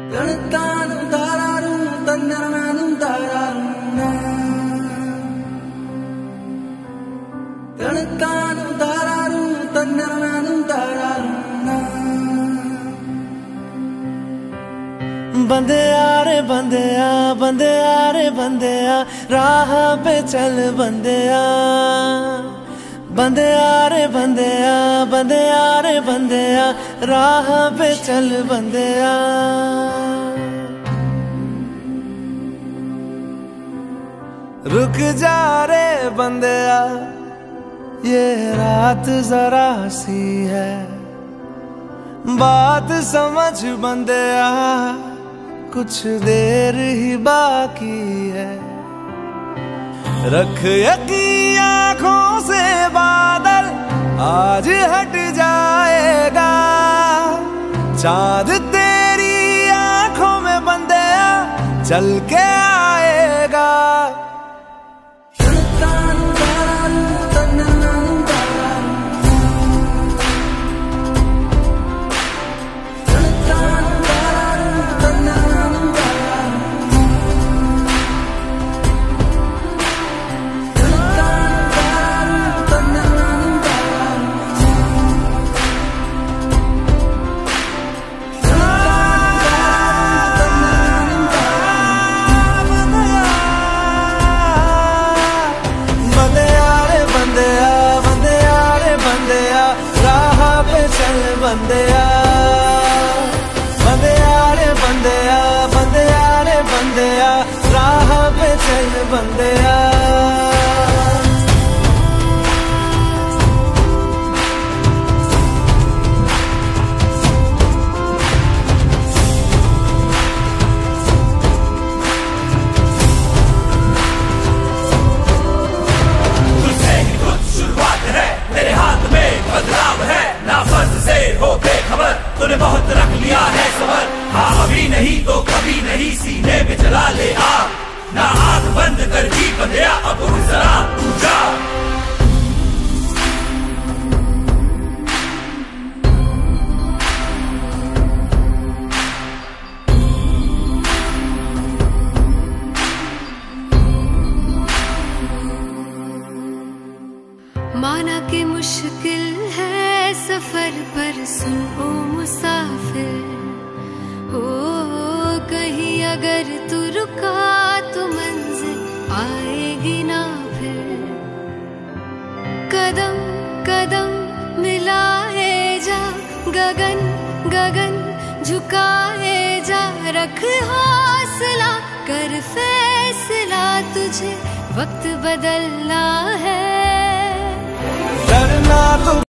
തണുത്താനും താരാറും തന്നറനാനും താരാറും തണുത്താനും താരാറും തന്നറനാനും താരാറും बंदेया रे बंदेया बंदेया रे बंदेया राह पे चल बंदेया बंदेया रे बंदेया बंदेया रे बंदेया राह पे चल बंदेया रुक जा रे बंदेया ये रात जरा सी है बात समझ बंदेया कुछ देर ही बाकी है रख यकीन आँखों से बादल आज हट जाएगा चांद तेरी आँखों में बंदेया चल के आएगा बंदेया बंदेया रे बंदेया बंदेया रे बंदेया राह पे चल बंदेया तुझसे ही कुछ शुरुआत है तेरे हाथ में बदलाव है ना फर्ज से हो बेखबर तूने बहुत रख लिया है सबर हाँ अभी नहीं तो कभी नहीं सीने में जला ले आग ना आग बंद कर जी बंदेया अब उठ जरा तू जा माना कि मुश्किल है सफर पर सुन ओ मुसाफिर हो कहीं अगर तू रुका तो मंजिल आएगी ना फिर कदम कदम मिलाए जा गगन गगन झुकाए जा रख हौसला कर फैसला तुझे वक्त बदलना है डरना तो